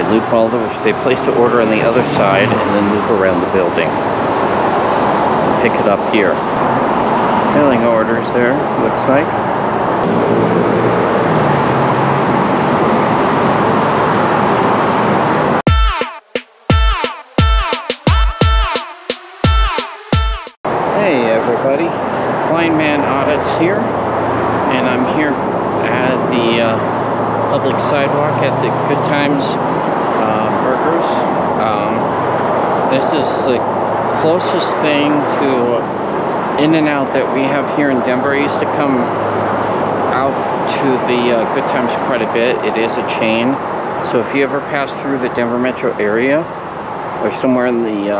They place the order on the other side and then loop around the building. Pick it up here. Filling orders there, looks like. Hey everybody, Blind Man Audits here, and I'm here at the public sidewalk at the Good Times Burgers. This is the closest thing to In-N-Out that we have here in Denver. I used to come out to the Good Times quite a bit. It is a chain, so if you ever pass through the Denver metro area or somewhere in the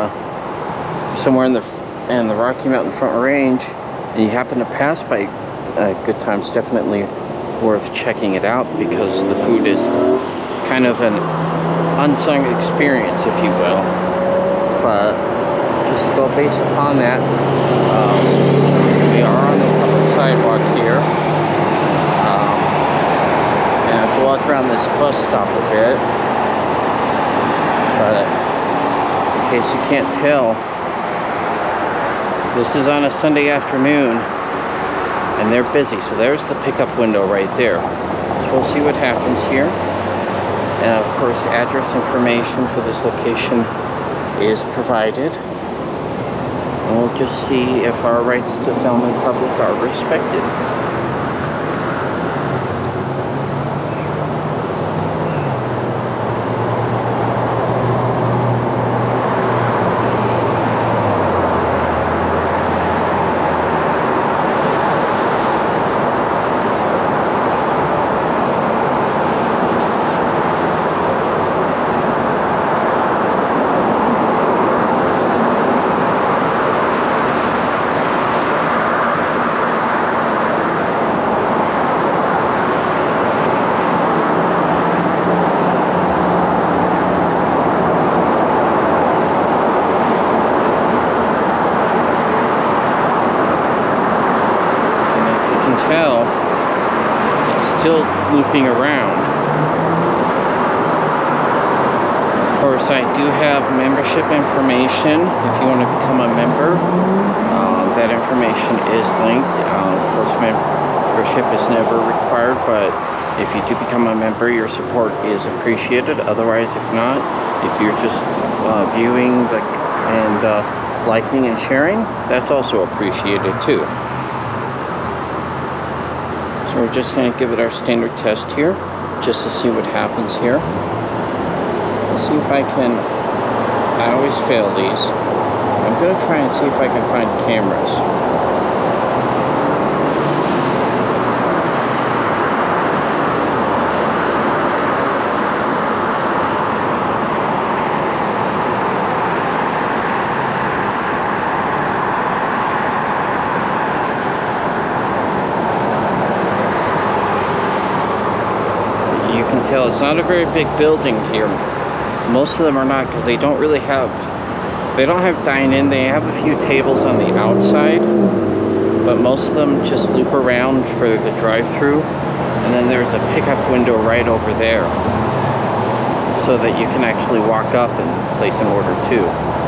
Rocky Mountain Front Range and you happen to pass by Good Times, definitely worth checking it out because the food is kind of an unsung experience, if you will. But just to go based upon that, we are on the public sidewalk here, and I have to walk around this bus stop a bit. But in case you can't tell, this is on a Sunday afternoon and they're busy, so there's the pickup window right there. So we'll see what happens here. And of course, address information for this location is provided. And we'll just see if our rights to film in public are respected. Still looping around. Of course, I do have membership information if you want to become a member. That information is linked. Of course, membership is never required, but if you do become a member, your support is appreciated. Otherwise, if not, if you're just viewing and liking and sharing, that's also appreciated too. So we're just going to give it our standard test here, just to see what happens here. Let's see if I always fail these. I'm going to try and see if I can find cameras. It's not a very big building here. Most of them are not, because they don't have dine-in. They have a few tables on the outside, but most of them just loop around for the drive-through. And then there's a pickup window right over there, so that you can actually walk up and place an order too.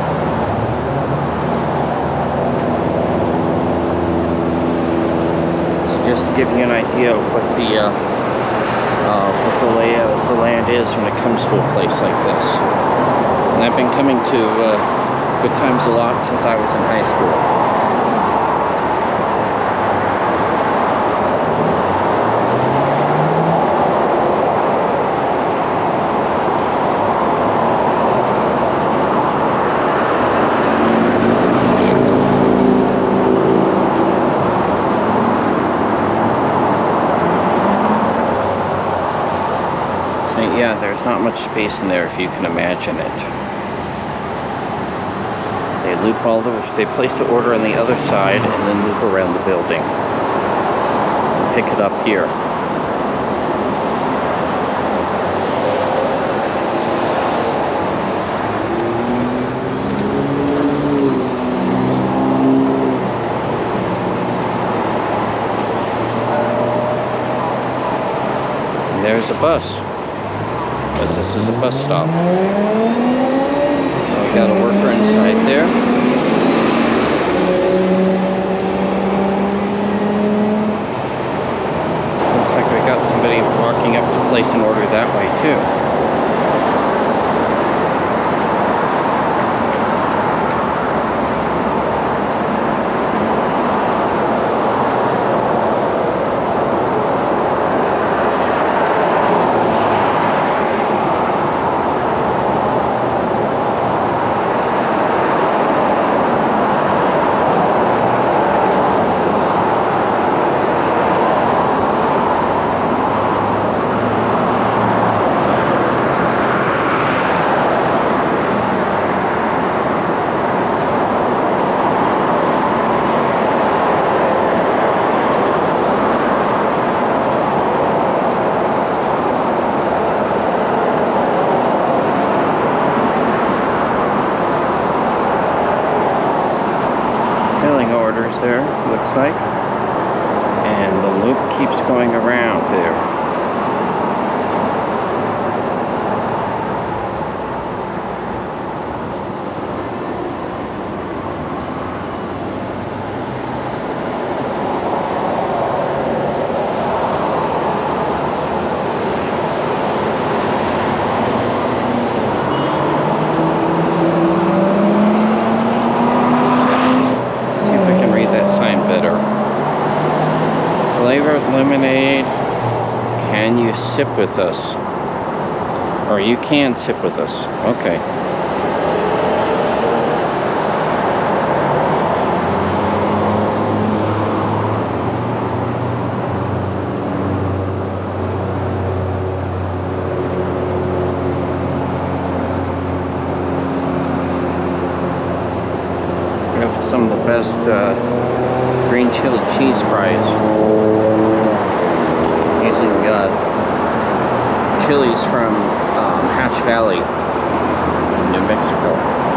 So just to give you an idea of what the layout of the land is when it comes to a place like this. And I've been coming to Good Times a lot since I was in high school. Yeah, there's not much space in there if you can imagine it. They place the order on the other side and then loop around the building. Pick it up here. And there's a bus. Because this is a bus stop. So we got a worker inside there. Looks like we got somebody walking up to place an order that way too. There, looks like, and the loop keeps going around there. Flavored lemonade, can you sip with us? Or you can sip with us. Okay. We have some of the best green chili cheese fries. Using chilies from Hatch Valley in New Mexico.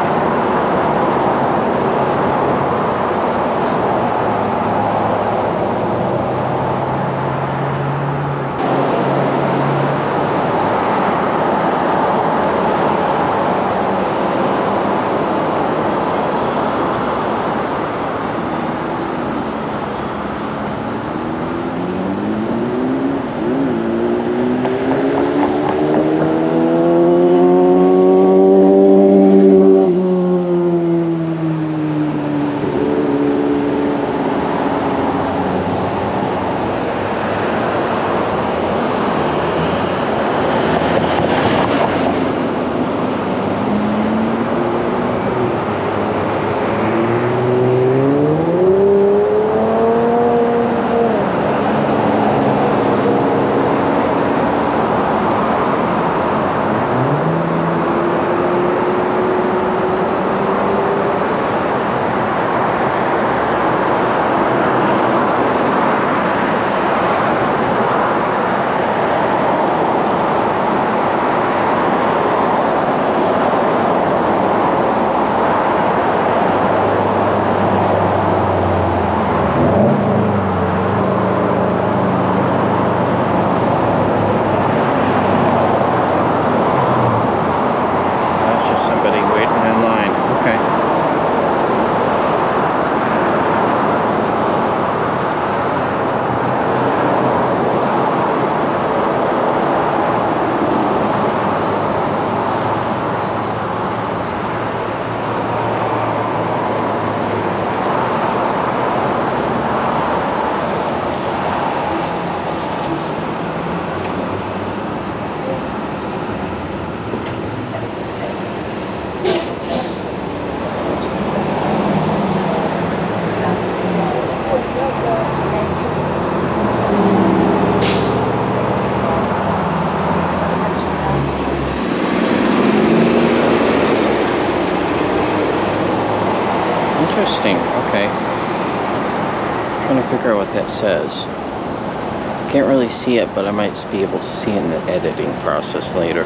Interesting, okay. Trying to figure out what that says. Can't really see it, but I might be able to see it in the editing process later.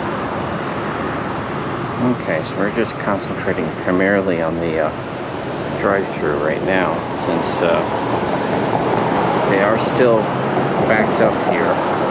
Okay, so we're just concentrating primarily on the drive-through right now, since they are still backed up here.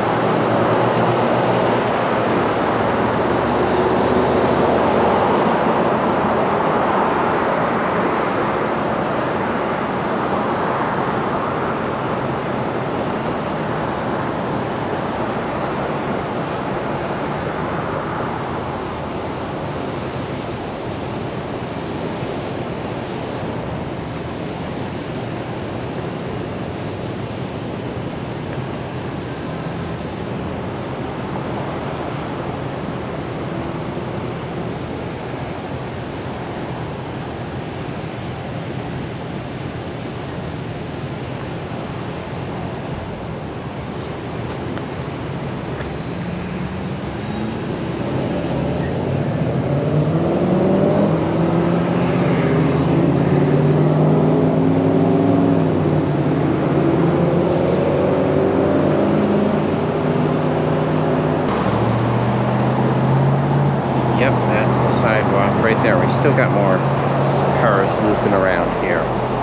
Yep, that's the sidewalk right there. We still got more cars looping around here.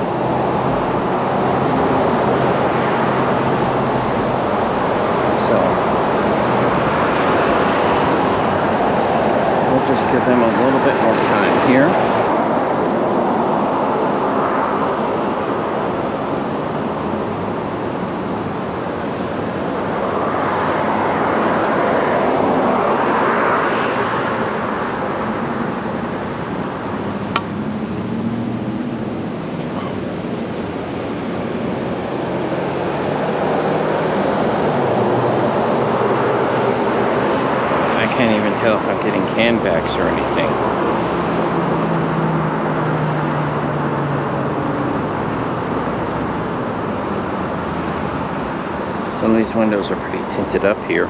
So we'll just give them a little bit more time here. I can't even tell if I'm getting canbacks or anything. Some of these windows are pretty tinted up here.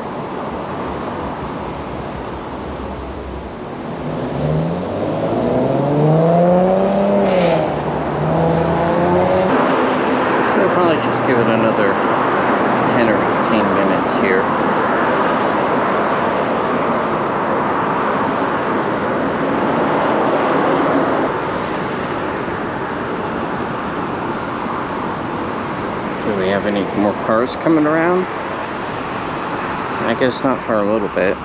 I'll probably just give it another 10 or 15 minutes here. Do we have any more cars coming around? I guess not for a little bit.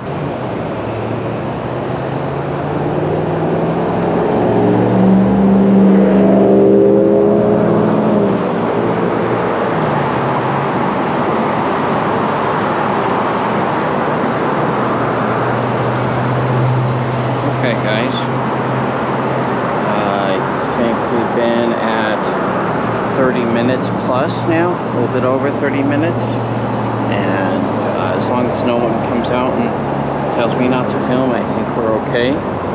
Okay, guys. I think we've been at 30 minutes plus now, a little bit over 30 minutes. And as long as no one comes out and tells me not to film, I think we're okay.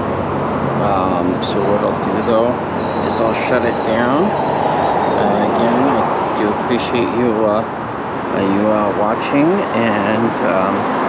So what I'll do though is I'll shut it down. Again, I do appreciate you watching, and